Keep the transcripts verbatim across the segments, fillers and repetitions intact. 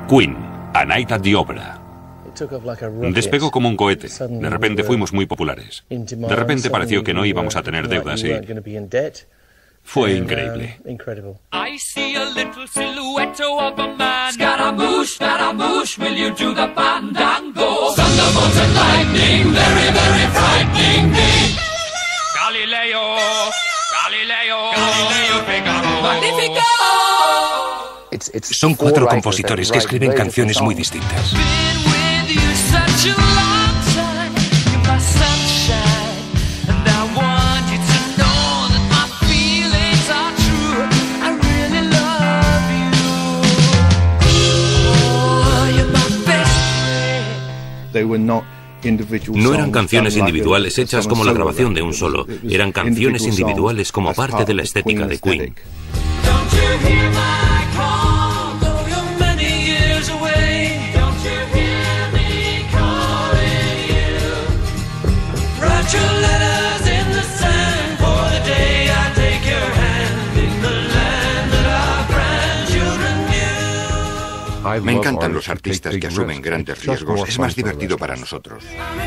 Queen, A Night at the Opera. Despegó como un cohete. De repente fuimos muy populares. De repente pareció que no íbamos a tener deudas y fue increíble. I see a little silhouette of a man. Scaramouche, Scaramouche, will you do the fandango? Thunderbolts and lightning, very, very frightening me. Galileo, Galileo, Galileo Figaro. Magnifico! Son cuatro compositores que escriben canciones muy distintas. No eran canciones individuales hechas como la grabación de un solo, eran canciones individuales como parte de la estética de Queen. Me encantan los artistas que asumen grandes riesgos. Es más divertido para nosotros.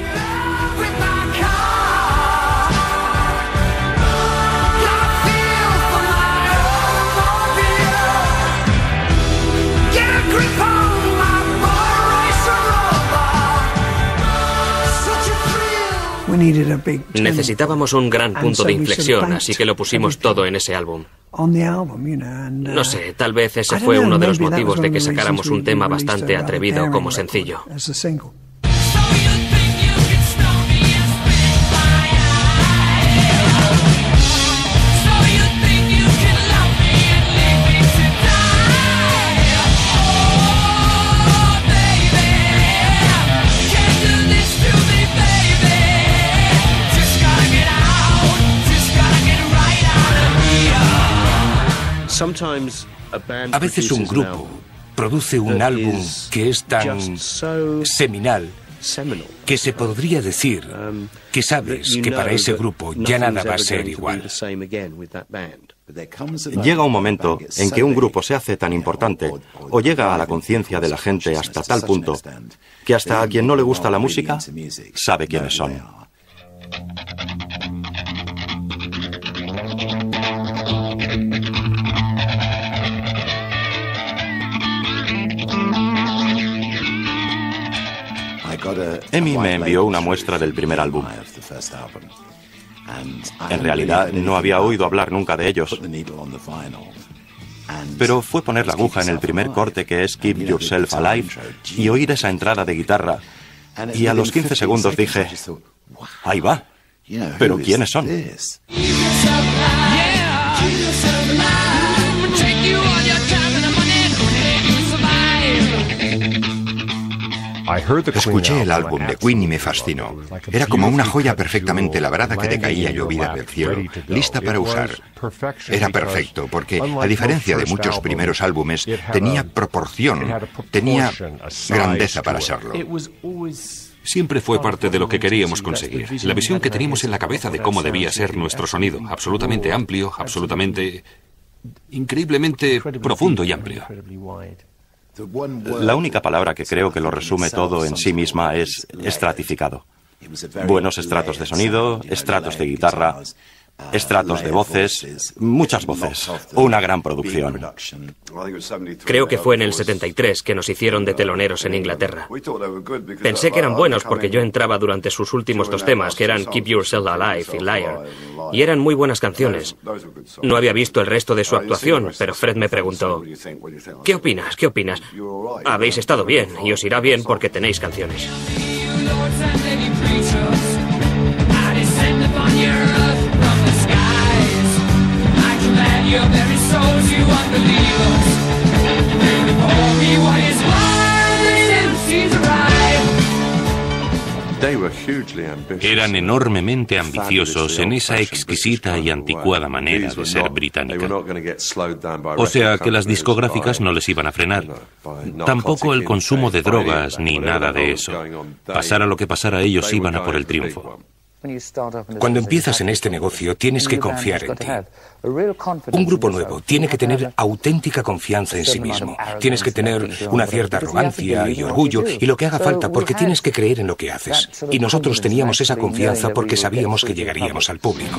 Necesitábamos un gran punto de inflexión, así que lo pusimos todo en ese álbum. No sé, tal vez ese fue uno de los motivos de que sacáramos un tema bastante atrevido como sencillo. A veces un grupo produce un álbum que es tan seminal que se podría decir que sabes que para ese grupo ya nada va a ser igual. Llega un momento en que un grupo se hace tan importante o llega a la conciencia de la gente hasta tal punto que hasta a quien no le gusta la música sabe quiénes son. Emi me envió una muestra del primer álbum. En realidad no había oído hablar nunca de ellos. Pero fue poner la aguja en el primer corte, que es Keep Yourself Alive, y oír esa entrada de guitarra. Y a los quince segundos dije, ahí va, pero ¿quiénes son? Escuché el álbum de Queen y me fascinó. Era como una joya perfectamente labrada que te caía llovida del cielo, lista para usar. Era perfecto porque, a diferencia de muchos primeros álbumes, tenía proporción, tenía grandeza para serlo. Siempre fue parte de lo que queríamos conseguir. La visión que teníamos en la cabeza de cómo debía ser nuestro sonido. Absolutamente amplio, absolutamente... increíblemente profundo y amplio. La única palabra que creo que lo resume todo en sí misma es estratificado. Buenos estratos de sonido, estratos de guitarra, estratos de voces, muchas voces, una gran producción. Creo que fue en el setenta y tres que nos hicieron de teloneros en Inglaterra. Pensé que eran buenos porque yo entraba durante sus últimos dos temas, que eran Keep Yourself Alive y Liar, y eran muy buenas canciones. No había visto el resto de su actuación, pero Fred me preguntó, ¿qué opinas? ¿Qué opinas? Habéis estado bien, y os irá bien porque tenéis canciones. Eran enormemente ambiciosos en esa exquisita y anticuada manera de ser británica. O sea que las discográficas no les iban a frenar. Tampoco el consumo de drogas ni nada de eso. Pasara lo que pasara, ellos iban a por el triunfo. Cuando empiezas en este negocio, tienes que confiar en ti. Un grupo nuevo tiene que tener auténtica confianza en sí mismo. Tienes que tener una cierta arrogancia y orgullo y lo que haga falta, porque tienes que creer en lo que haces. Y nosotros teníamos esa confianza porque sabíamos que llegaríamos al público.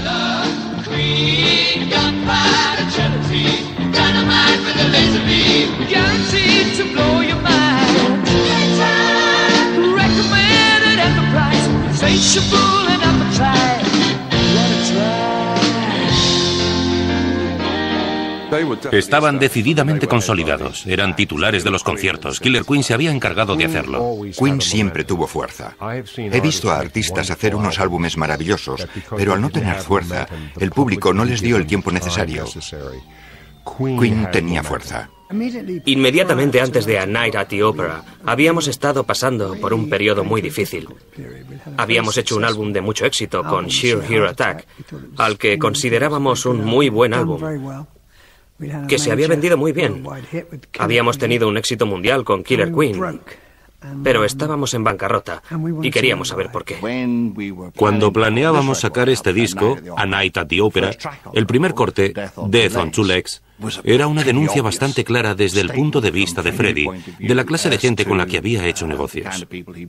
Estaban decididamente consolidados. Eran titulares de los conciertos. Killer Queen se había encargado de hacerlo. Queen siempre tuvo fuerza. He visto a artistas hacer unos álbumes maravillosos, pero al no tener fuerza, el público no les dio el tiempo necesario. Queen tenía fuerza. Inmediatamente antes de A Night at the Opera, habíamos estado pasando por un periodo muy difícil. Habíamos hecho un álbum de mucho éxito con Sheer Heart Attack, al que considerábamos un muy buen álbum, que se había vendido muy bien. Habíamos tenido un éxito mundial con Killer Queen, pero estábamos en bancarrota y queríamos saber por qué. Cuando planeábamos sacar este disco, A Night at the Opera, el primer corte, Death on Two Legs, era una denuncia bastante clara desde el punto de vista de Freddie, de la clase de gente con la que había hecho negocios.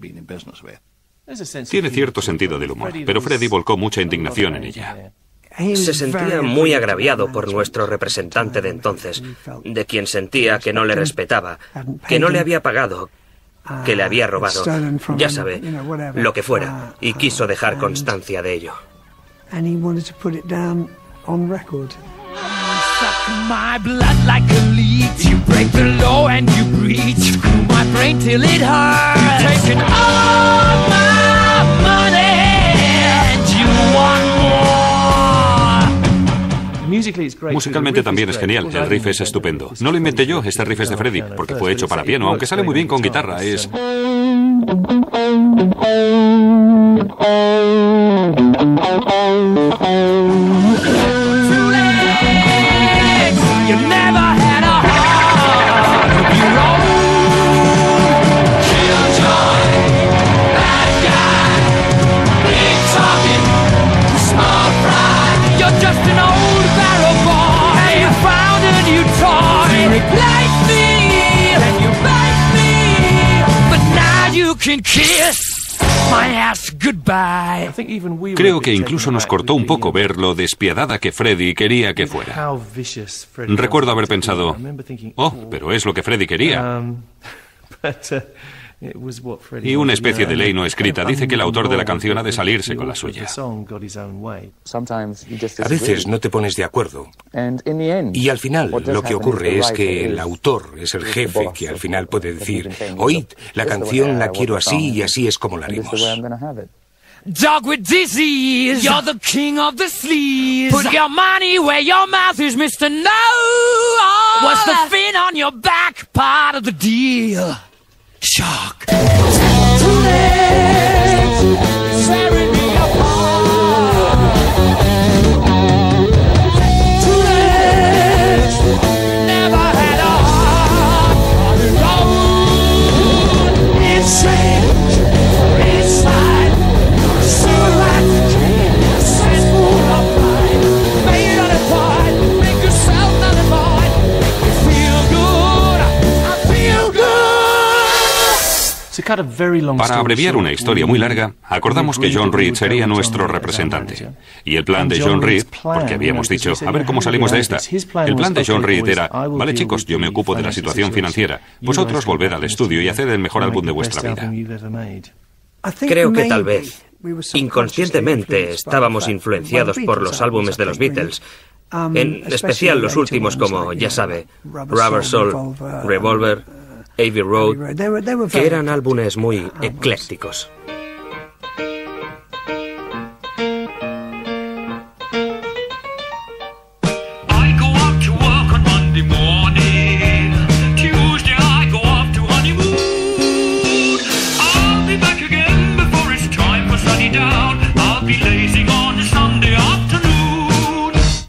Tiene cierto sentido del humor, pero Freddie volcó mucha indignación en ella. Se sentía muy agraviado por nuestro representante de entonces, de quien sentía que no le respetaba, que no le había pagado, que le había robado, ya sabe, lo que fuera, y quiso dejar constancia de ello. My blood like a leech. You break the law and you breach my brain till it hurts. You've taken all my money and you want more. Musicalmente también es genial, el riff es estupendo. No lo inventé yo, este riff es de Freddie, porque fue hecho para piano, aunque sale muy bien con guitarra, es... You never had a heart of your own. Killjoy, bad guy, big talking, small fry. You're just an old barrel boy, and you found a new toy to replace me, and you bite me, but now you can kiss. Creo que incluso nos cortó un poco ver lo despiadada que Freddie quería que fuera. Recuerdo haber pensado, oh, pero es lo que Freddie quería. Y una especie de ley no escrita dice que el autor de la canción ha de salirse con la suya. A veces no te pones de acuerdo. Y al final lo que ocurre es que el autor es el jefe que al final puede decir, oíd, la canción la quiero así y así es como la haremos. Dog with disease, you're the king of the sleaze. Put your money where your mouth is, Mister No. What's the fin on your back part of the deal? Shark. Two legs, tearing me apart. Two legs, never had a heart on their own. Insane, inside, silhouette, cesspool of pride. Made on a pride, make yourself nullified. Make me feel good, I feel good. Para abreviar una historia muy larga, acordamos que John Reid sería nuestro representante. Y el plan de John Reid, porque habíamos dicho, a ver cómo salimos de esta. El plan de John Reid era, vale chicos, yo me ocupo de la situación financiera. Vosotros volved al estudio y haced el mejor álbum de vuestra vida. Creo que tal vez, inconscientemente, estábamos influenciados por los álbumes de los Beatles. En especial los últimos como, ya sabe, Rubber Soul, Revolver, Abbey Road, que eran álbumes muy eclécticos.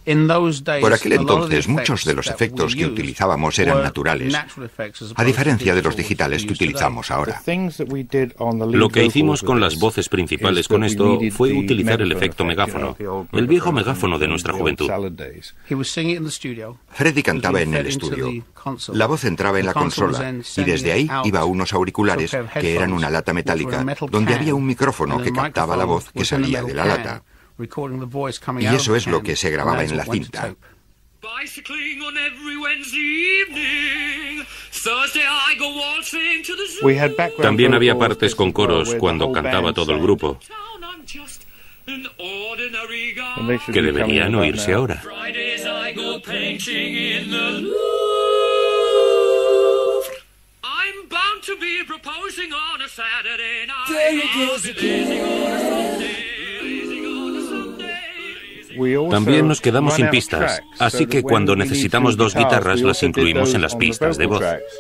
Por aquel entonces, muchos de los efectos que utilizábamos eran naturales, a diferencia de los digitales que utilizamos ahora. Lo que hicimos con las voces principales con esto fue utilizar el efecto megáfono, el viejo megáfono de nuestra juventud. Freddie cantaba en el estudio. La voz entraba en la consola y desde ahí iba a unos auriculares que eran una lata metálica donde había un micrófono que captaba la voz que salía de la lata. Y eso es lo que se grababa en la cinta. También había partes con coros cuando cantaba todo el grupo, que deberían oírse ahora. También nos quedamos sin pistas, así que cuando necesitamos dos guitarras las incluimos en las pistas de voz.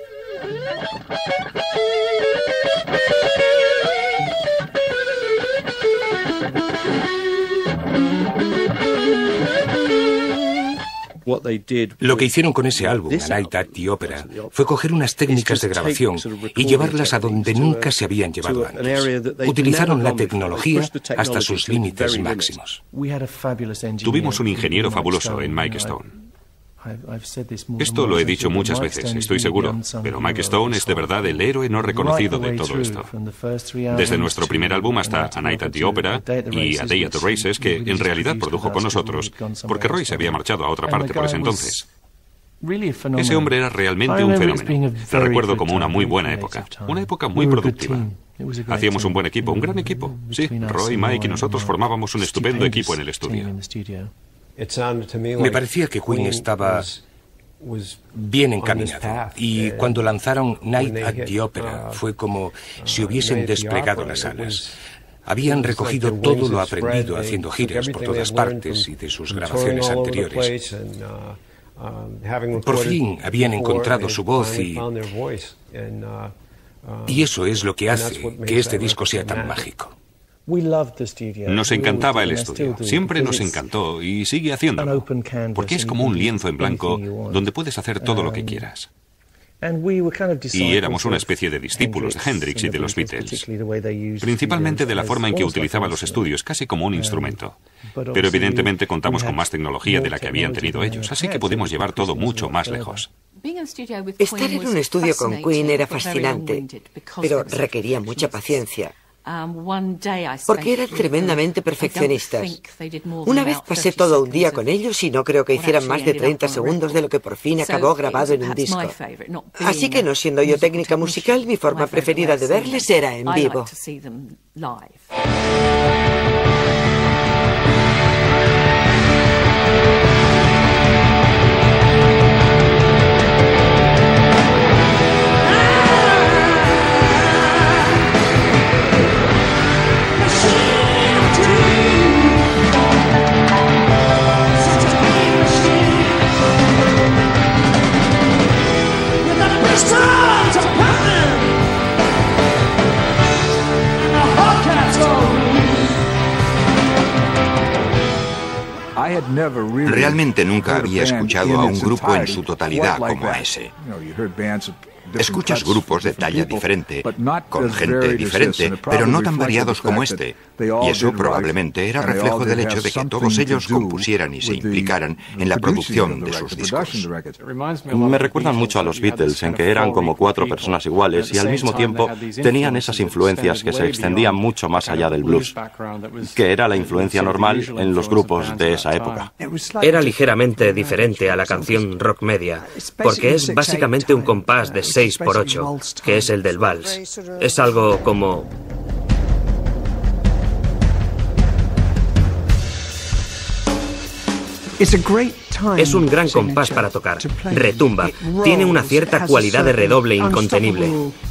Lo que hicieron con ese álbum, A Night at the Opera, fue coger unas técnicas de grabación y llevarlas a donde nunca se habían llevado antes. Utilizaron la tecnología hasta sus límites máximos. Tuvimos un ingeniero fabuloso en Mike Stone. Esto lo he dicho muchas veces, estoy seguro, pero Mike Stone es de verdad el héroe no reconocido de todo esto. Desde nuestro primer álbum hasta A Night at the Opera y A Day at the Races, que en realidad produjo con nosotros, porque Roy se había marchado a otra parte por ese entonces. Ese hombre era realmente un fenómeno. Lo recuerdo como una muy buena época, una época muy productiva. Hacíamos un buen equipo, un gran equipo. Sí, Roy, Mike y nosotros formábamos un estupendo equipo en el estudio. Me parecía que Queen estaba bien encaminado y cuando lanzaron Night at the Opera fue como si hubiesen desplegado las alas. Habían recogido todo lo aprendido haciendo giras por todas partes y de sus grabaciones anteriores. Por fin habían encontrado su voz y... Y eso es lo que hace que este disco sea tan mágico. Nos encantaba el estudio, siempre nos encantó y sigue haciéndolo, porque es como un lienzo en blanco donde puedes hacer todo lo que quieras. Y éramos una especie de discípulos de Hendrix y de los Beatles, principalmente de la forma en que utilizaban los estudios, casi como un instrumento. Pero evidentemente contamos con más tecnología de la que habían tenido ellos, así que pudimos llevar todo mucho más lejos. Estar en un estudio con Queen era fascinante, pero requería mucha paciencia, porque eran tremendamente perfeccionistas. Una vez pasé todo un día con ellos y no creo que hicieran más de treinta segundos de lo que por fin acabó grabado en un disco. Así que, no siendo yo técnica musical, mi forma preferida de verles era en vivo. Realmente nunca había escuchado a un grupo en su totalidad como ese. Escuchas grupos de talla diferente, con gente diferente, pero no tan variados como este. Y eso probablemente era reflejo del hecho de que todos ellos compusieran y se implicaran en la producción de sus discos. Me recuerdan mucho a los Beatles, en que eran como cuatro personas iguales y al mismo tiempo tenían esas influencias que se extendían mucho más allá del blues, que era la influencia normal en los grupos de esa época. Era ligeramente diferente a la canción rock media, porque es básicamente un compás de seis por ocho, que es el del vals. Es algo como... Es un gran compás para tocar. Retumba. Tiene una cierta cualidad de redoble incontenible.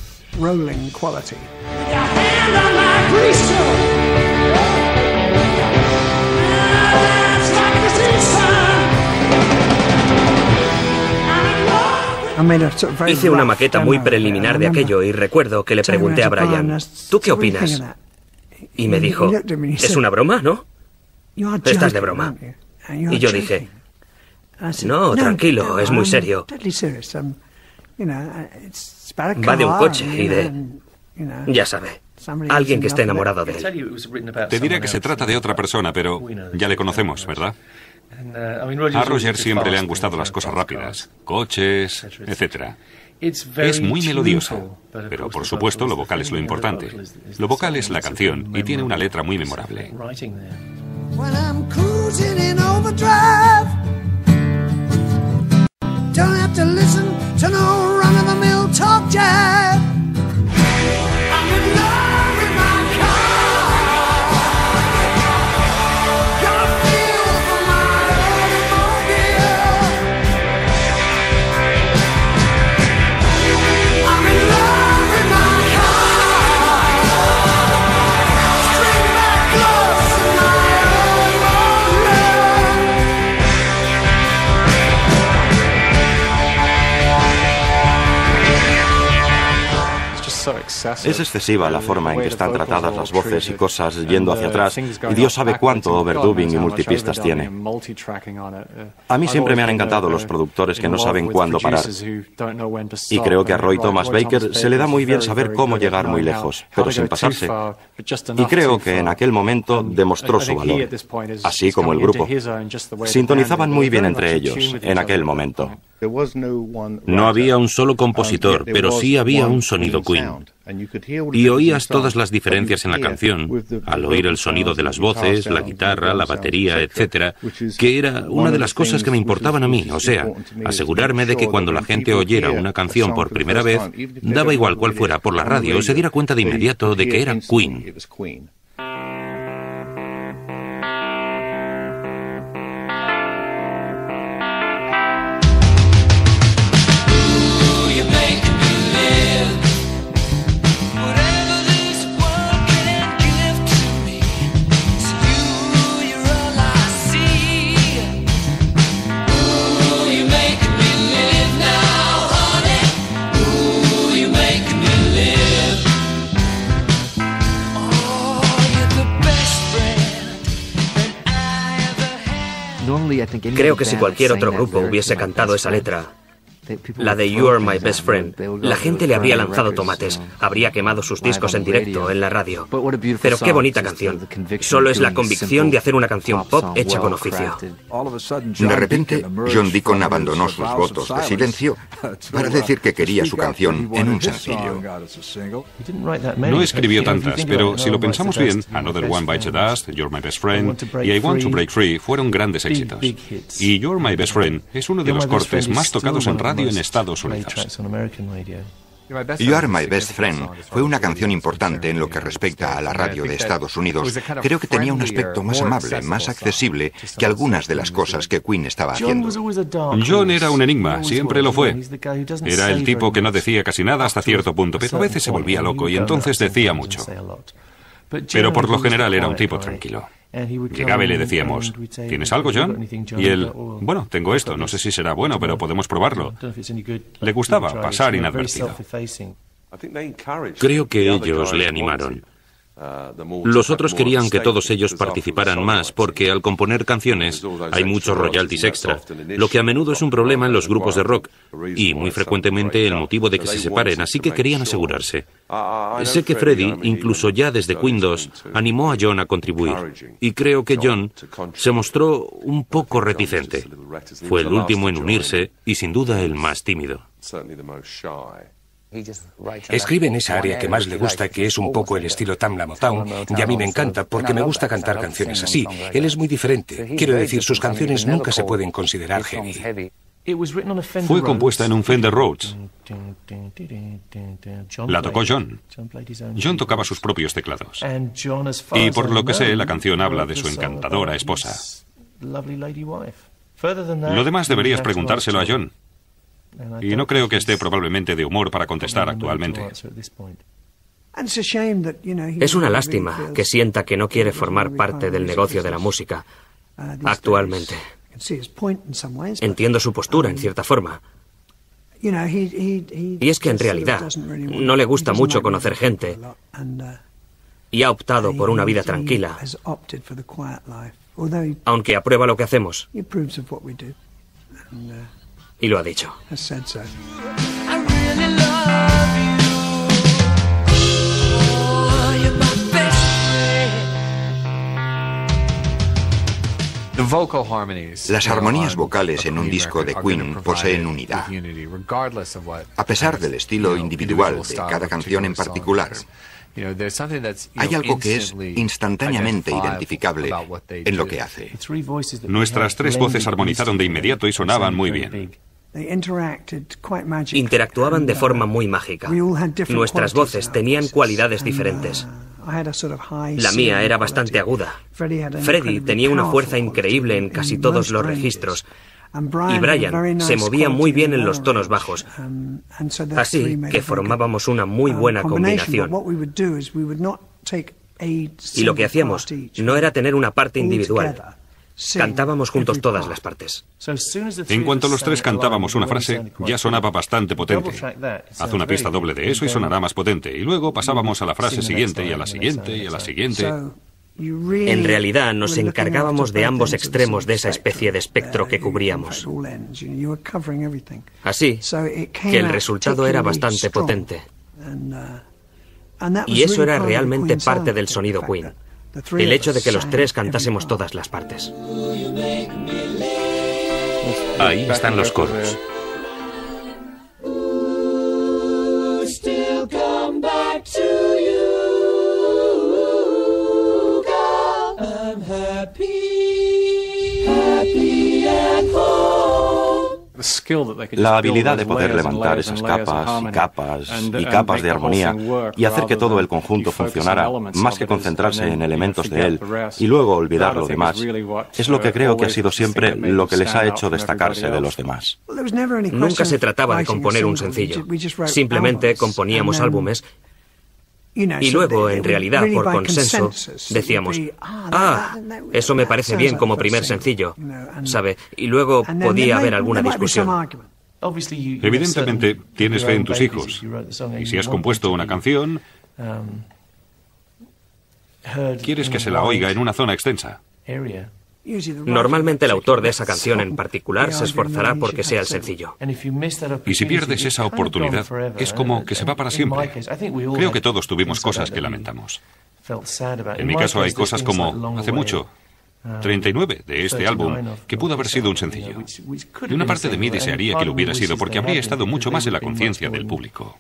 Hice una maqueta muy preliminar de aquello y recuerdo que le pregunté a Brian, ¿tú qué opinas? Y me dijo, es una broma, ¿no? Estás de broma. Y yo dije, No, tranquilo, es muy serio. Va de un coche y de... Ya sabe, alguien que esté enamorado de él. Te diré que se trata de otra persona, pero ya le conocemos, ¿verdad? A Roger siempre le han gustado las cosas rápidas, coches, etcétera. Es muy melodioso, pero por supuesto lo vocal es lo importante. Lo vocal es la canción y tiene una letra muy memorable. Es excesiva la forma en que están tratadas las voces y cosas yendo hacia atrás, y Dios sabe cuánto overdubbing y multipistas tiene. A mí siempre me han encantado los productores que no saben cuándo parar. Y creo que a Roy Thomas Baker se le da muy bien saber cómo llegar muy lejos, pero sin pasarse. Y creo que en aquel momento demostró su valor, así como el grupo. Sintonizaban muy bien entre ellos en aquel momento. No había un solo compositor, pero sí había un sonido Queen. Y oías todas las diferencias en la canción, al oír el sonido de las voces, la guitarra, la batería, etcétera, que era una de las cosas que me importaban a mí, o sea, asegurarme de que cuando la gente oyera una canción por primera vez, daba igual cuál fuera por la radio, se diera cuenta de inmediato de que era Queen. Creo que si cualquier otro grupo hubiese cantado esa letra, la de You Are My Best Friend, la gente le habría lanzado tomates, habría quemado sus discos en directo, en la radio. Pero qué bonita canción. Solo es la convicción de hacer una canción pop hecha con oficio. De repente, John Deacon abandonó sus votos de silencio para decir que quería su canción en un sencillo. No escribió tantas, pero si lo pensamos bien, Another One Bites the Dust, You're My Best Friend y I Want to Break Free fueron grandes éxitos. Y You're My Best Friend es uno de los cortes más tocados en radio en Estados Unidos. You Are My Best Friend fue una canción importante en lo que respecta a la radio de Estados Unidos. Creo que tenía un aspecto más amable, más accesible que algunas de las cosas que Queen estaba haciendo. John era un enigma, siempre lo fue. Era el tipo que no decía casi nada hasta cierto punto, pero a veces se volvía loco y entonces decía mucho. Pero por lo general era un tipo tranquilo. Llegaba y le decíamos, ¿tienes algo, John? Y él, bueno, tengo esto, no sé si será bueno, pero podemos probarlo. Le gustaba pasar inadvertido. Creo que ellos le animaron. Los otros querían que todos ellos participaran más porque al componer canciones hay muchos royalties extra, lo que a menudo es un problema en los grupos de rock y muy frecuentemente el motivo de que se separen, así que querían asegurarse. Sé que Freddie, incluso ya desde Queen dos, animó a John a contribuir y creo que John se mostró un poco reticente. Fue el último en unirse y sin duda el más tímido. Escribe en esa área que más le gusta, que es un poco el estilo Tamla Motown, y a mí me encanta porque me gusta cantar canciones así. Él es muy diferente. Quiero decir, sus canciones nunca se pueden considerar heavy. Fue compuesta en un Fender Rhodes. La tocó John. John tocaba sus propios teclados. Y por lo que sé, la canción habla de su encantadora esposa. Lo demás deberías preguntárselo a John. Y no creo que esté probablemente de humor para contestar actualmente. Es una lástima que sienta que no quiere formar parte del negocio de la música actualmente. Entiendo su postura, en cierta forma. Y es que en realidad no le gusta mucho conocer gente y ha optado por una vida tranquila, aunque aprueba lo que hacemos. Y lo ha dicho. Las armonías vocales en un disco de Queen poseen unidad, a pesar del estilo individual de cada canción en particular. Hay algo que es instantáneamente identificable en lo que hace. Nuestras tres voces armonizaron de inmediato y sonaban muy bien. Interactuaban de forma muy mágica. Nuestras voces tenían cualidades diferentes. La mía era bastante aguda. Freddie tenía una fuerza increíble en casi todos los registros. Y Brian se movía muy bien en los tonos bajos. Así que formábamos una muy buena combinación. Y lo que hacíamos no era tener una parte individual. Cantábamos juntos todas las partes. En cuanto los tres cantábamos una frase, ya sonaba bastante potente. Haz una pista doble de eso y sonará más potente. Y luego pasábamos a la frase siguiente y a la siguiente y a la siguiente. En realidad nos encargábamos de ambos extremos de esa especie de espectro que cubríamos. Así que el resultado era bastante potente. Y eso era realmente parte del sonido Queen. El hecho de que los tres cantásemos todas las partes. Ahí están los coros. La habilidad de poder levantar esas capas y capas y capas de armonía y hacer que todo el conjunto funcionara, más que concentrarse en elementos de él y luego olvidar lo demás, es lo que creo que ha sido siempre lo que les ha hecho destacarse de los demás. Nunca se trataba de componer un sencillo. Simplemente componíamos álbumes. Y luego, en realidad, por consenso, decíamos, ah, eso me parece bien como primer sencillo, ¿sabe? Y luego podía haber alguna discusión. Evidentemente, tienes fe en tus hijos. Y si has compuesto una canción, quieres que se la oiga en una zona extensa. Normalmente el autor de esa canción en particular se esforzará porque sea el sencillo. Y si pierdes esa oportunidad, es como que se va para siempre. Creo que todos tuvimos cosas que lamentamos. En mi caso hay cosas como, hace mucho, treinta y nueve de este álbum, que pudo haber sido un sencillo. Y una parte de mí desearía que lo hubiera sido porque habría estado mucho más en la conciencia del público.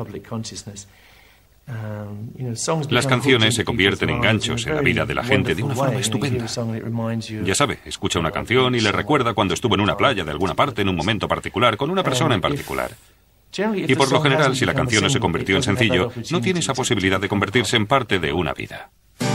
Las canciones se convierten en ganchos en la vida de la gente de una forma estupenda. Ya sabe, escucha una canción y le recuerda cuando estuvo en una playa de alguna parte en un momento particular con una persona en particular. Y por lo general, si la canción no se convirtió en sencillo, no tiene esa posibilidad de convertirse en parte de una vida.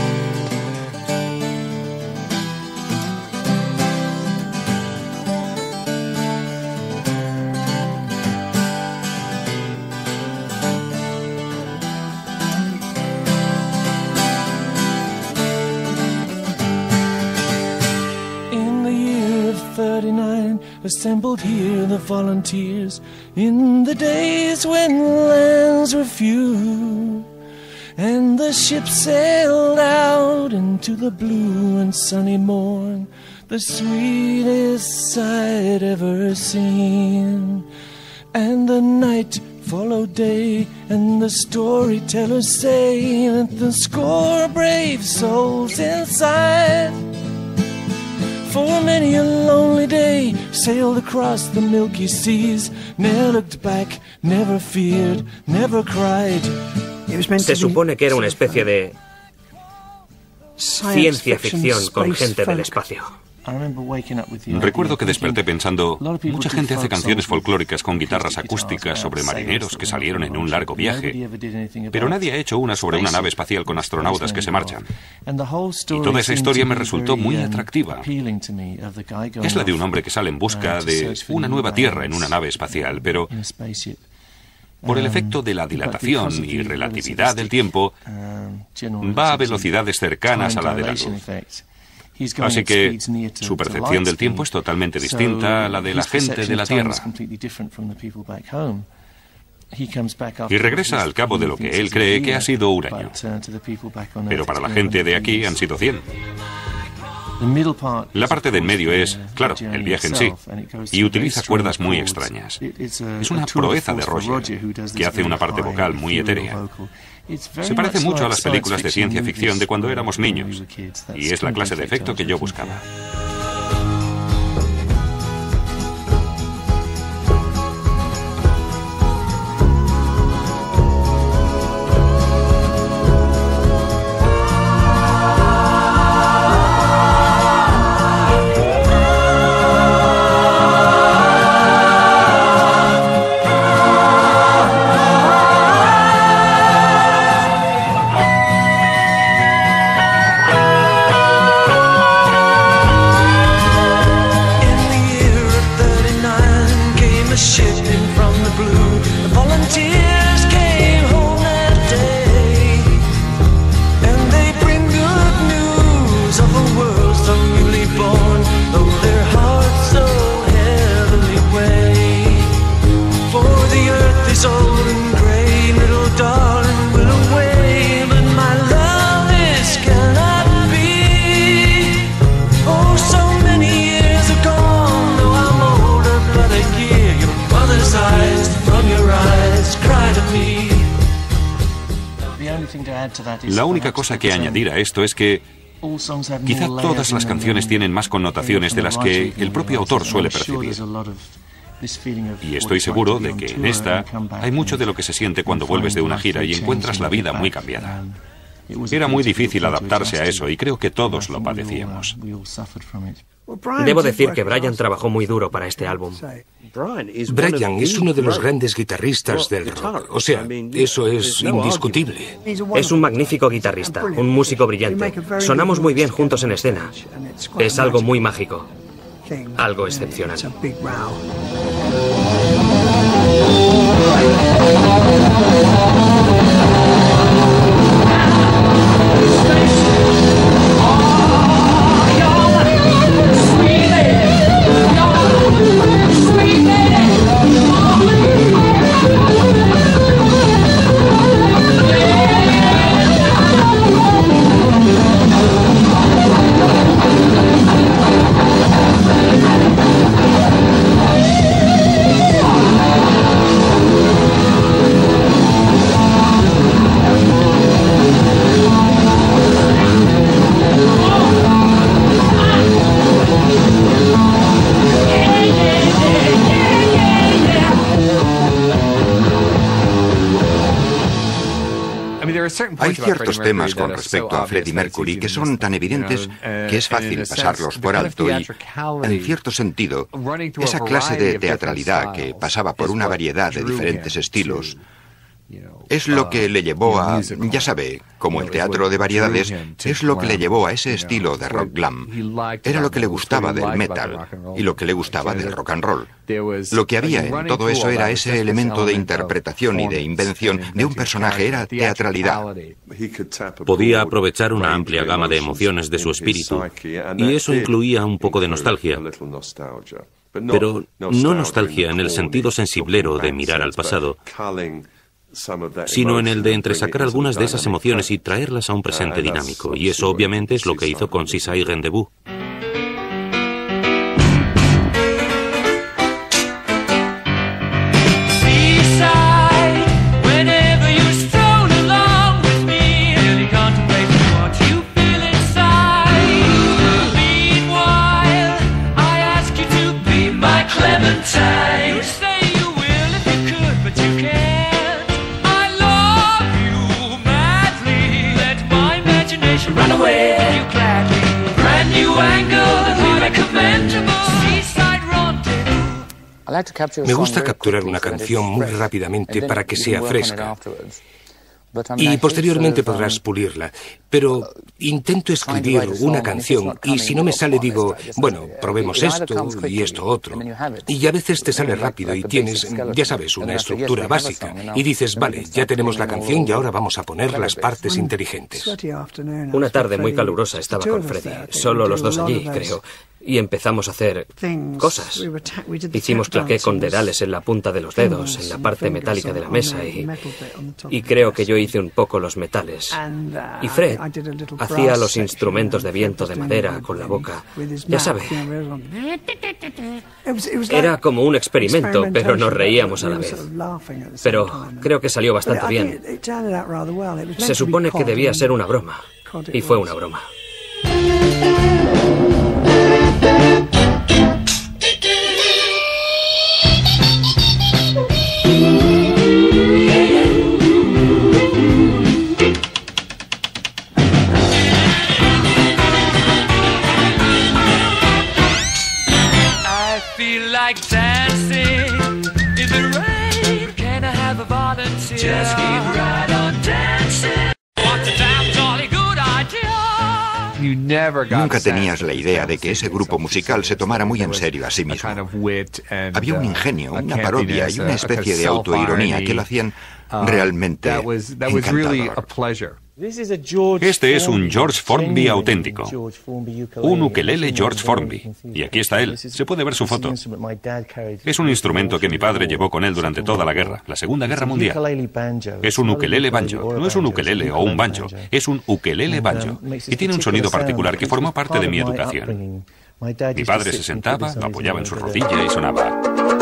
Assembled here the volunteers in the days when lands were few, and the ship sailed out into the blue and sunny morn, the sweetest sight ever seen. And the night followed day, and the storytellers say that the score brave souls inside for many a lonely day sailed across the milky seas, never looked back, never feared, never cried. Se supone que era una especie de ciencia ficción con gente del espacio. Recuerdo que desperté pensando, mucha gente hace canciones folclóricas con guitarras acústicas sobre marineros que salieron en un largo viaje, pero nadie ha hecho una sobre una nave espacial con astronautas que se marchan. Y toda esa historia me resultó muy atractiva. Es la de un hombre que sale en busca de una nueva Tierra en una nave espacial, pero por el efecto de la dilatación y relatividad del tiempo, va a velocidades cercanas a la de la luz. Así que su percepción del tiempo es totalmente distinta a la de la gente de la Tierra. Y regresa al cabo de lo que él cree que ha sido un año. Pero para la gente de aquí han sido cien. La parte de en medio es, claro, el viaje en sí, y utiliza cuerdas muy extrañas. Es una proeza de Roger, que hace una parte vocal muy etérea. Se parece mucho a las películas de ciencia ficción de cuando éramos niños, y es la clase de efecto que yo buscaba. La única cosa que añadir a esto es que quizá todas las canciones tienen más connotaciones de las que el propio autor suele percibir. Y estoy seguro de que en esta hay mucho de lo que se siente cuando vuelves de una gira y encuentras la vida muy cambiada. Era muy difícil adaptarse a eso y creo que todos lo padecíamos. Debo decir que Brian trabajó muy duro para este álbum. Brian es uno de los grandes guitarristas del rock. O sea, eso es indiscutible. Es un magnífico guitarrista, un músico brillante. Sonamos muy bien juntos en escena. Es algo muy mágico. Algo excepcional. Hay ciertos temas con respecto a Freddie Mercury que son tan evidentes que es fácil pasarlos por alto y, en cierto sentido, esa clase de teatralidad que pasaba por una variedad de diferentes estilos es lo que le llevó a, ya sabe, como el teatro de variedades, es lo que le llevó a ese estilo de rock glam. Era lo que le gustaba del metal y lo que le gustaba del rock and roll. Lo que había en todo eso era ese elemento de interpretación y de invención de un personaje, era teatralidad. Podía aprovechar una amplia gama de emociones de su espíritu, y eso incluía un poco de nostalgia. Pero no nostalgia en el sentido sensiblero de mirar al pasado, sino en el de entresacar algunas de esas emociones y traerlas a un presente dinámico, y eso obviamente es lo que hizo con Seaside Rendezvous. Me gusta capturar una canción muy rápidamente para que sea fresca. Y posteriormente podrás pulirla. Pero intento escribir una canción y si no me sale digo, bueno, probemos esto y esto otro. Y a veces te sale rápido y tienes, ya sabes, una estructura básica. Y dices, vale, ya tenemos la canción y ahora vamos a poner las partes inteligentes. Una tarde muy calurosa estaba con Freddie, solo los dos allí, creo. y empezamos a hacer cosas. Hicimos claqué con dedales en la punta de los dedos, en la parte metálica de la mesa, y, y creo que yo hice un poco los metales. Y Fred hacía los instrumentos de viento de madera con la boca. Ya sabe. Era como un experimento, pero nos reíamos a la vez. Pero creo que salió bastante bien. Se supone que debía ser una broma, y fue una broma. Nunca tenías la idea de que ese grupo musical se tomara muy en serio a sí mismo. Había un ingenio, una parodia y una especie de autoironía que lo hacían realmente encantador. Este es un George Formby auténtico. Un ukelele George Formby. Y aquí está él. Se puede ver su foto. Es un instrumento que mi padre llevó con él durante toda la guerra, la Segunda Guerra Mundial. Es un ukelele banjo. No es un ukelele o un banjo. Es un ukelele banjo. Y tiene un sonido particular que formó parte de mi educación. Mi padre se sentaba, lo apoyaba en su rodilla y sonaba.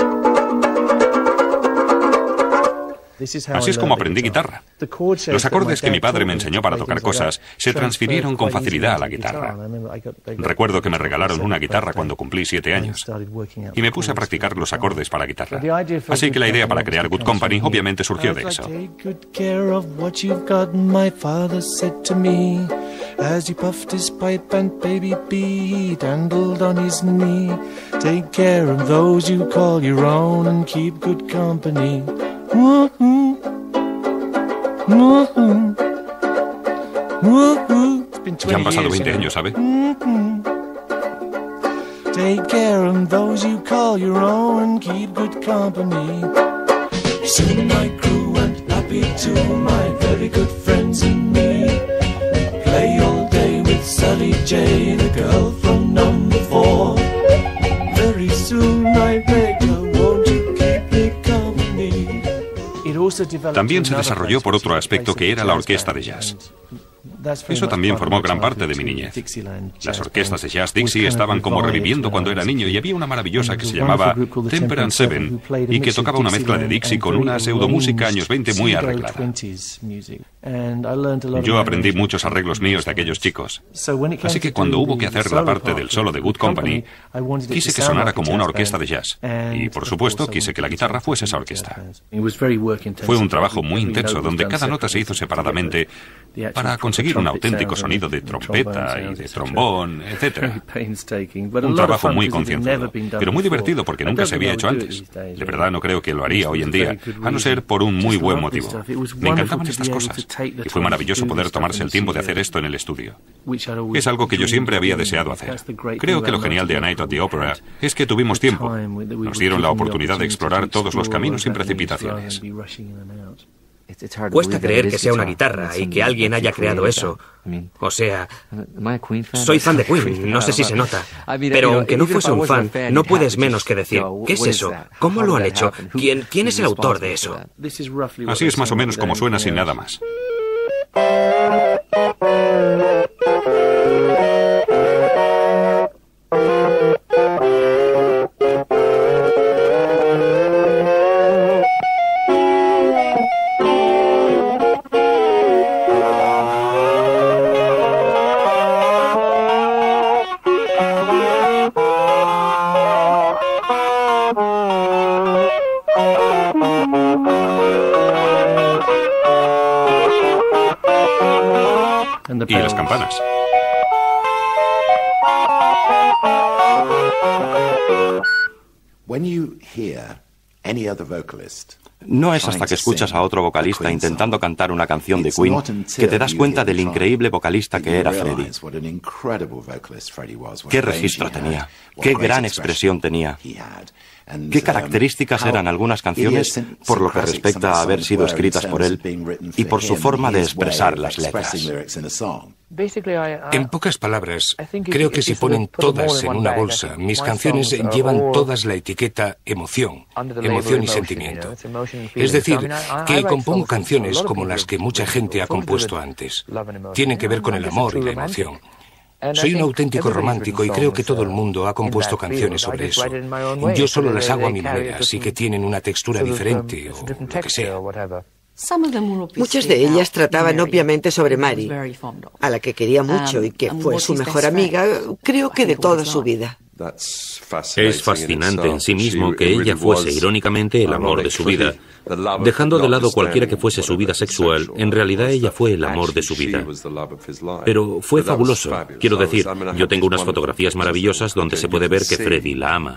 Así es como aprendí guitarra. Los acordes que mi padre me enseñó para tocar cosas se transfirieron con facilidad a la guitarra. Recuerdo que me regalaron una guitarra cuando cumplí siete años y me puse a practicar los acordes para guitarra. Así que la idea para crear Good Company obviamente surgió de eso. Ya han pasado veinte años, ¿sabe? Take care of those you call your own and keep good company. Soon my crew went happy to my very good friends and me. Play all day with Sally J, the girl from number four. Very soon I beg her, won't you keep me company? También se desarrolló por otro aspecto que era la orquesta de jazz. Eso también formó gran parte de mi niñez. Las orquestas de jazz Dixie estaban como reviviendo cuando era niño y había una maravillosa que se llamaba Temperance Seven y que tocaba una mezcla de Dixie con una pseudomúsica años veinte muy arreglada. Yo aprendí muchos arreglos míos de aquellos chicos. Así que cuando hubo que hacer la parte del solo de Good Company, quise que sonara como una orquesta de jazz. Y, por supuesto, quise que la guitarra fuese esa orquesta. Fue un trabajo muy intenso donde cada nota se hizo separadamente para conseguir un auténtico sonido de trompeta y de trombón, etcétera. Un trabajo muy concienzudo, pero muy divertido porque nunca se había hecho antes. De verdad no creo que lo haría hoy en día, a no ser por un muy buen motivo. Me encantaban estas cosas y fue maravilloso poder tomarse el tiempo de hacer esto en el estudio. Es algo que yo siempre había deseado hacer. Creo que lo genial de A Night at the Opera es que tuvimos tiempo. Nos dieron la oportunidad de explorar todos los caminos sin precipitaciones. Cuesta creer que sea una guitarra y que alguien haya creado eso. O sea, soy fan de Queen, no sé si se nota. Pero aunque no fuese un fan, no puedes menos que decir, ¿qué es eso? ¿Cómo lo han hecho? ¿Quién, quién es el autor de eso? Así es más o menos como suena sin nada más. Y las campanas. No es hasta que escuchas a otro vocalista intentando cantar una canción de Queen que te das cuenta del increíble vocalista que era Freddie. Qué registro tenía, qué gran expresión tenía. qué características eran algunas canciones por lo que respecta a haber sido escritas por él y por su forma de expresar las letras. En pocas palabras, creo que si ponen todas en una bolsa, mis canciones llevan todas la etiqueta emoción, emoción y sentimiento. Es decir, que compongo canciones como las que mucha gente ha compuesto antes. Tienen que ver con el amor y la emoción. Soy un auténtico romántico y creo que todo el mundo ha compuesto canciones sobre eso. Yo solo las hago a mi manera, así que tienen una textura diferente o lo que sea. Muchas de ellas trataban obviamente sobre Mary, a la que quería mucho y que fue su mejor amiga, creo que de toda su vida. Es fascinante en sí mismo que ella fuese irónicamente el amor de su vida. Dejando de lado cualquiera que fuese su vida sexual, en realidad ella fue el amor de su vida. Pero fue fabuloso. Quiero decir, yo tengo unas fotografías maravillosas donde se puede ver que Freddie la ama.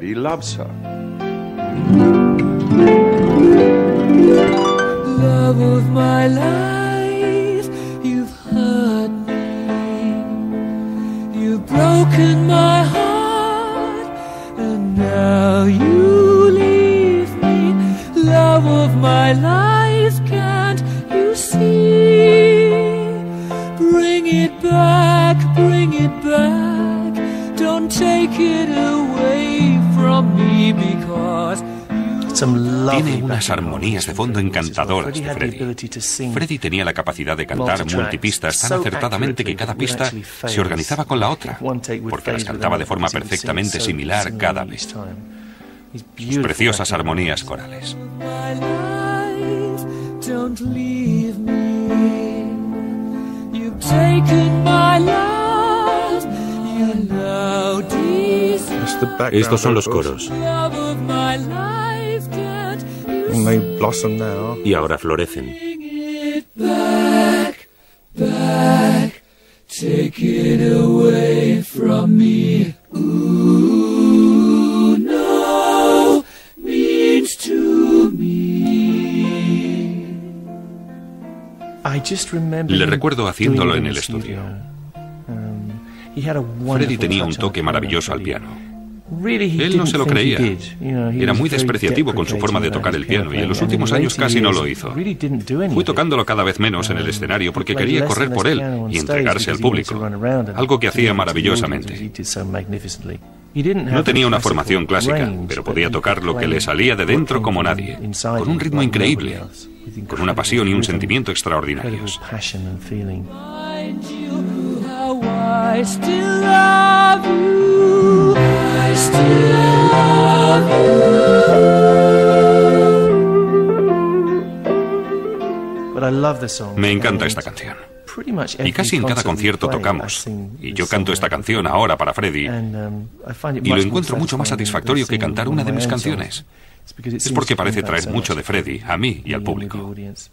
Love of my life, you've hurt me, you've broken my heart, and now you leave me. Love of my life, can't you see? Bring it back, bring it back, don't take it away from me because tiene unas armonías de fondo encantadoras de Freddie. Freddie tenía la capacidad de cantar multipistas tan acertadamente que cada pista se organizaba con la otra, porque las cantaba de forma perfectamente similar cada vez. Sus preciosas armonías corales. Estos son los coros. Y ahora florecen. Back, back, take it away from me. Ooh, no, means to me. Le recuerdo haciéndolo en el estudio. Freddie tenía un toque maravilloso al piano. Él no se lo creía. Era muy despreciativo con su forma de tocar el piano y en los últimos años casi no lo hizo. Fui tocándolo cada vez menos en el escenario porque quería correr por él y entregarse al público, algo que hacía maravillosamente. No tenía una formación clásica, pero podía tocar lo que le salía de dentro como nadie, con un ritmo increíble, con una pasión y un sentimiento extraordinarios. I still love you. I still love you. Me encanta esta canción. Y casi en cada concierto tocamos. Y yo canto esta canción ahora para Freddie. Y lo encuentro mucho más satisfactorio que cantar una de mis canciones. Es porque parece traer mucho de Freddie a mí y al público.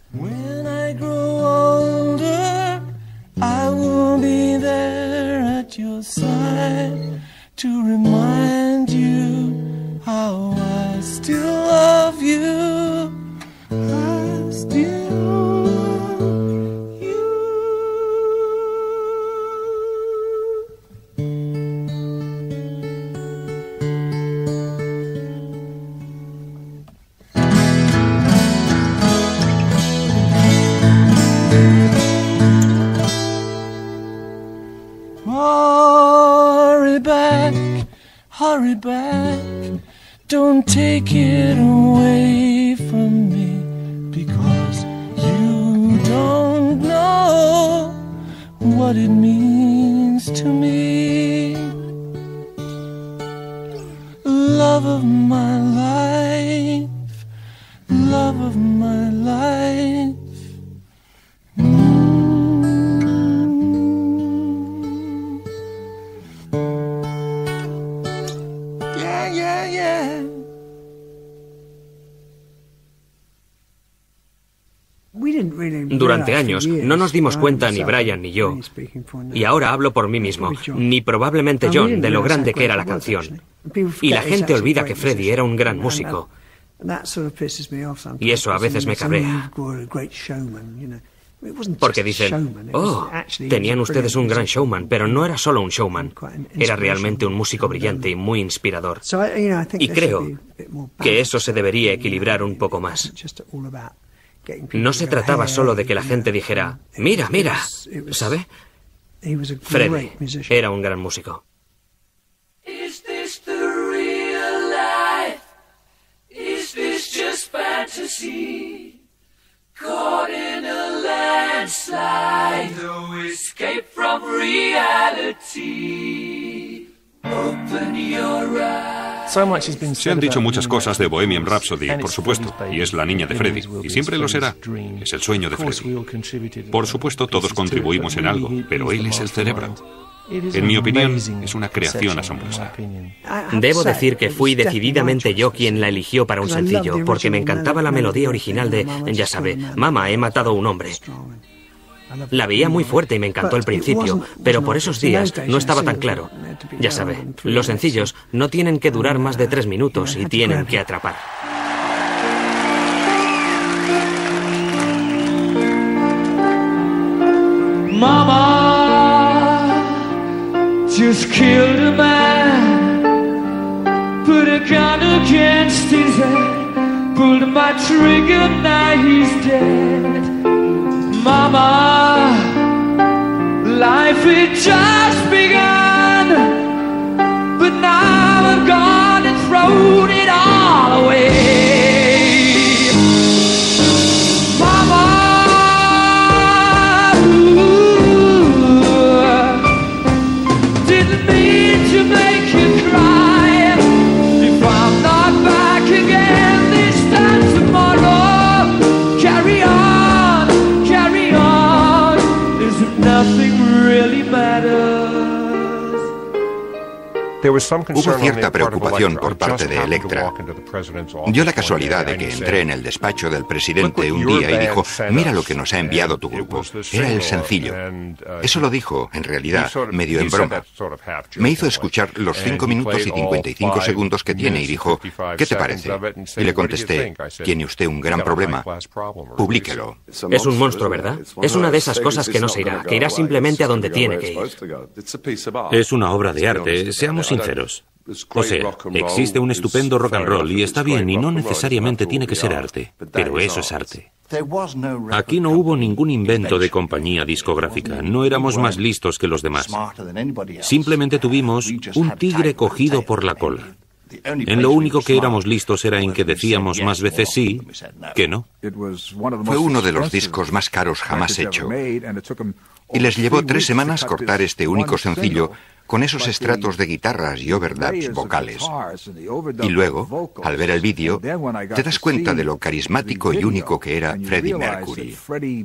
I will be there at your side to remind you how I still love you. I still love you. Hurry back, hurry back, don't take it away from me, because you don't know what it means to me. Love of my life, love of my life. Durante años no nos dimos cuenta ni Brian ni yo, y ahora hablo por mí mismo, ni probablemente John, de lo grande que era la canción. Y la gente olvida que Freddie era un gran músico. Y eso a veces me cabrea. Porque dicen, oh, tenían ustedes un gran showman, pero no era solo un showman, era realmente un músico brillante y muy inspirador. Y creo que eso se debería equilibrar un poco más. No se trataba solo de que la gente dijera, mira, mira, ¿sabe? Freddie era un gran músico. Is this the real life? Is this just fantasy? Caught in a landslide, no escape from reality. Open your eyes. Se han dicho muchas cosas de Bohemian Rhapsody, por supuesto, y es la niña de Freddie, y siempre lo será. Es el sueño de Freddie. Por supuesto, todos contribuimos en algo, pero él es el cerebro. En mi opinión, es una creación asombrosa. Debo decir que fui decididamente yo quien la eligió para un sencillo, porque me encantaba la melodía original de, ya sabe, Mama, he matado a un hombre. La veía muy fuerte y me encantó al principio, pero por esos días no estaba tan claro. Ya sabe, los sencillos no tienen que durar más de tres minutos y tienen que atrapar. Mama just killed a man, put a gun against his head, pulled my trigger, now he's dead. Mama, life had just begun, but now I've gone and thrown it all away. Mama, to make you cry. If I'm not back again this time tomorrow, carry on, carry on, as if nothing really matters. Hubo cierta preocupación por parte de Elektra. Dio la casualidad de que entré en el despacho del presidente un día y dijo, mira lo que nos ha enviado tu grupo. Era el sencillo. Eso lo dijo, en realidad, medio en broma. Me hizo escuchar los cinco minutos y cincuenta y cinco segundos que tiene y dijo, ¿qué te parece? Y le contesté, tiene usted un gran problema. Publíquelo. Es un monstruo, ¿verdad? Es una de esas cosas que no se irá, que irá simplemente a donde tiene que ir. Es una obra de arte, seamos sinceros. O sea, existe un estupendo rock and roll y está bien y no necesariamente tiene que ser arte, pero eso es arte. Aquí no hubo ningún invento de compañía discográfica, no éramos más listos que los demás. Simplemente tuvimos un tigre cogido por la cola. En lo único que éramos listos era en que decíamos más veces sí que no. Fue uno de los discos más caros jamás hecho. Y les llevó tres semanas cortar este único sencillo con esos estratos de guitarras y overdubs vocales. Y luego, al ver el vídeo, te das cuenta de lo carismático y único que era Freddie Mercury.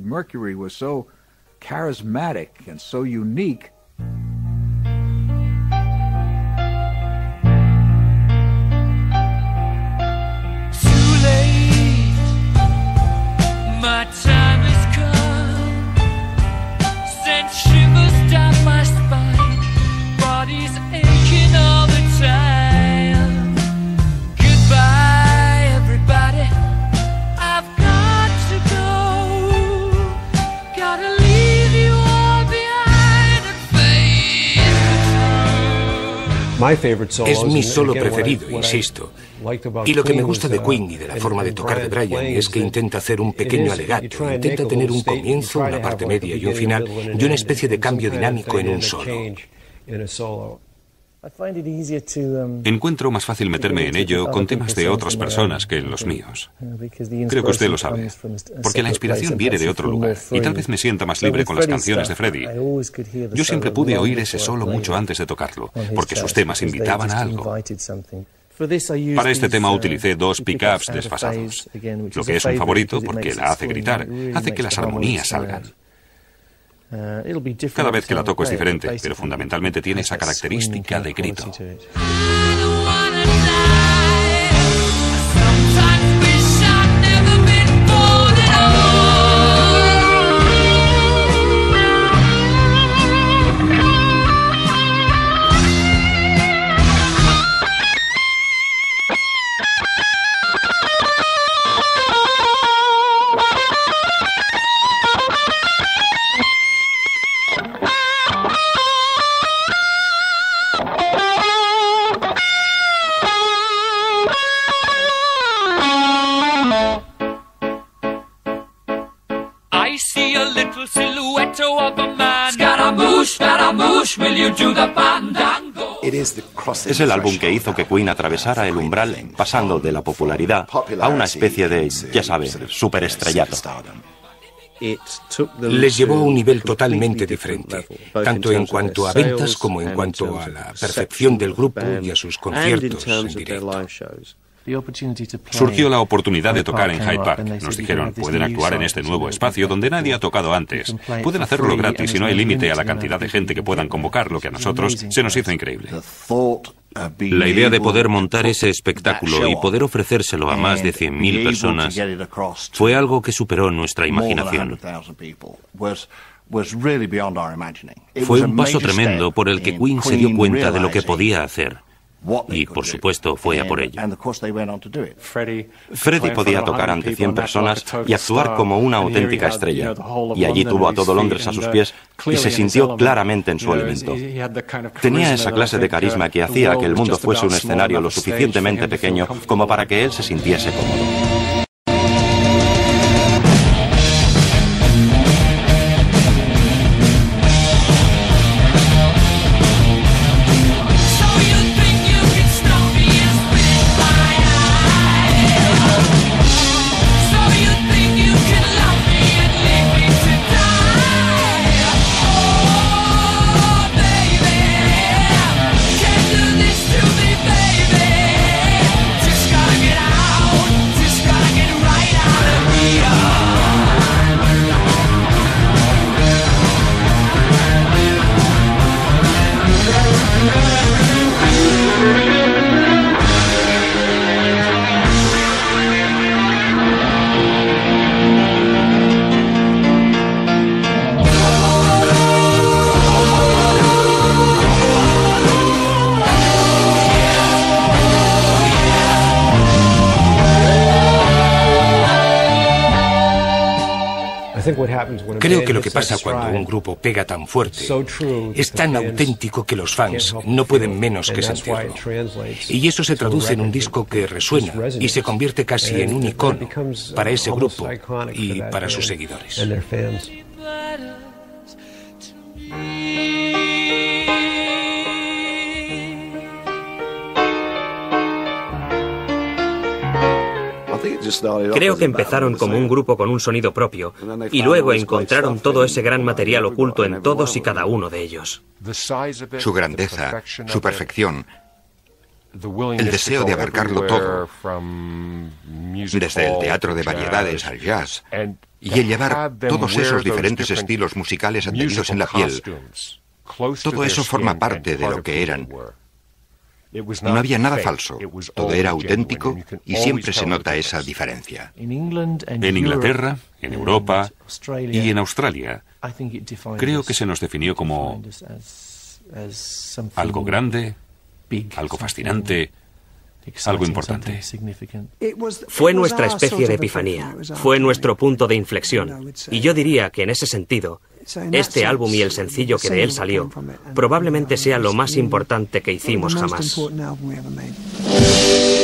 My time has come, sent shivers down my spine, body's aching all the time. Goodbye, everybody, I've got to go, gotta leave you all behind and face the truth. Es mi solo preferido, insisto. Y lo que me gusta de Queen y de la forma de tocar de Brian es que intenta hacer un pequeño alegato, intenta tener un comienzo, una parte media y un final, y una especie de cambio dinámico en un solo. Encuentro más fácil meterme en ello con temas de otras personas que en los míos. Creo que usted lo sabe, porque la inspiración viene de otro lugar, y tal vez me sienta más libre con las canciones de Freddie. Yo siempre pude oír ese solo mucho antes de tocarlo, porque sus temas invitaban a algo. Para este tema utilicé dos pickups desfasados, lo que es un favorito porque la hace gritar, hace que las armonías salgan. Cada vez que la toco es diferente, pero fundamentalmente tiene esa característica de grito. I see a little silhouette of a man. Scaramouche, Scaramouche, will you do the fandango? Es el álbum que hizo que Queen atravesara el umbral, pasando de la popularidad a una especie de, ya sabes, superestrellato. Les llevó a un nivel totalmente diferente, tanto en cuanto a ventas como en cuanto a la percepción del grupo y a sus conciertos en directo. Surgió la oportunidad de tocar en Hyde Park. Nos dijeron, pueden actuar en este nuevo espacio donde nadie ha tocado antes. Pueden hacerlo gratis y no hay límite a la cantidad de gente que puedan convocar, lo que a nosotros se nos hizo increíble. La idea de poder montar ese espectáculo y poder ofrecérselo a más de cien mil personas fue algo que superó nuestra imaginación. Fue un paso tremendo por el que Queen se dio cuenta de lo que podía hacer. Y, por supuesto, fue a por ello. Freddie podía tocar ante cien personas y actuar como una auténtica estrella. Y allí tuvo a todo Londres a sus pies y se sintió claramente en su elemento. Tenía esa clase de carisma que hacía que el mundo fuese un escenario lo suficientemente pequeño como para que él se sintiese cómodo. Creo que lo que pasa cuando un grupo pega tan fuerte es tan auténtico que los fans no pueden menos que sentirlo. Y eso se traduce en un disco que resuena y se convierte casi en un icono para ese grupo y para sus seguidores. Creo que empezaron como un grupo con un sonido propio y luego encontraron todo ese gran material oculto en todos y cada uno de ellos. Su grandeza, su perfección, el deseo de abarcarlo todo, desde el teatro de variedades al jazz, y el llevar todos esos diferentes estilos musicales adheridos en la piel, todo eso forma parte de lo que eran. No había nada falso, todo era auténtico y siempre se nota esa diferencia. En Inglaterra, en Europa y en Australia, creo que se nos definió como algo grande, algo fascinante, algo importante. Fue nuestra especie de epifanía, fue nuestro punto de inflexión, y yo diría que en ese sentido, este álbum y el sencillo que de él salió probablemente sea lo más importante que hicimos jamás.